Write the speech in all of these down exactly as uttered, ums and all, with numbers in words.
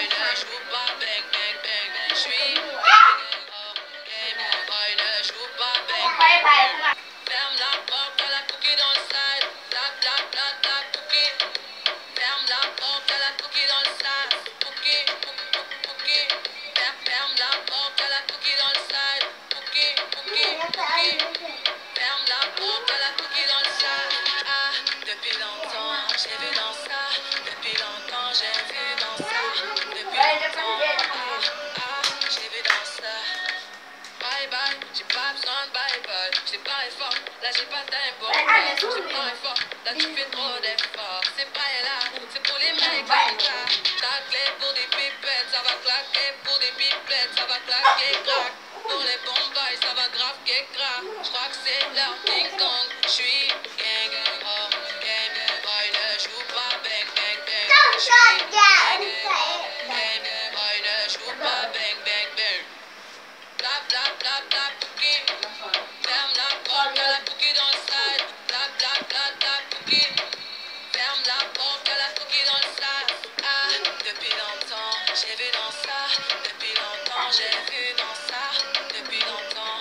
boy, ne joue pas bang bang bang. Je suis hors game boy, ne joue pas bang bang bang. Ferme la porte, t'as la cookie dans le side. Black, black, black, black, cookie. Ferme la porte, t'as la cookie dans le side. Cookie, cookie, cookie. Ferme, ferme la porte, t'as la cookie dans le side. Cookie, cookie, cookie. Ferme la porte, t'as la cookie dans le side. Ah, depuis longtemps, j'ai vu dans ça. Depuis longtemps, j'ai vu dans ça. Depuis longtemps, ah, ah, j'ai vu dans ça. Bye bye, j'ai pas besoin de bye bye. J'ai pas effort, là j'ai pas time pour toi. J'ai pas effort, là tu fais trop d'efforts. C'est pas là, c'est pour les mecs comme ça. Ta clé pour des pipettes, ça va claquer. Pour des pipettes, ça va claquer, crack. Pour les bombes, ça va grave que crack. J'crois que c'est leur King Kong. J'suis gang, oh, game boy, ne joue pas bang bang bang. J'suis gang, oh, game boy, ne joue pas bang bang bang. Blap, blap, blap, blap, cookie. Ferme la porte, y'a la cookie dans le side. Blap, blap, blap, blap, cookie. Ferme la porte, y'a la cookie dans le side. Ah, depuis longtemps, j'ai vu dans ça. Depuis longtemps, j'ai vu dans ça. Depuis longtemps.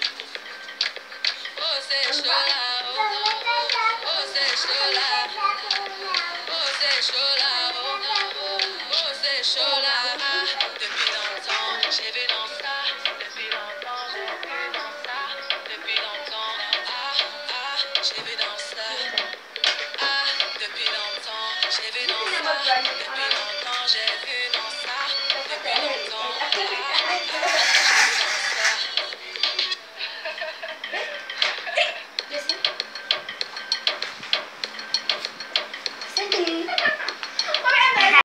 Oh, c'est chaud là, oh, oh, oh, c'est chaud là. Oh, c'est chaud là, oh, oh, oh, c'est chaud là. Ah, depuis longtemps, j'ai vu dans ça. Depuis longtemps, j'ai vu dans ça. Depuis longtemps, ah, ah, j'ai vu dans ça. Ah, depuis longtemps, j'ai vu dans ça. Depuis longtemps, j'ai vu dans ça. Depuis longtemps, ah, ah.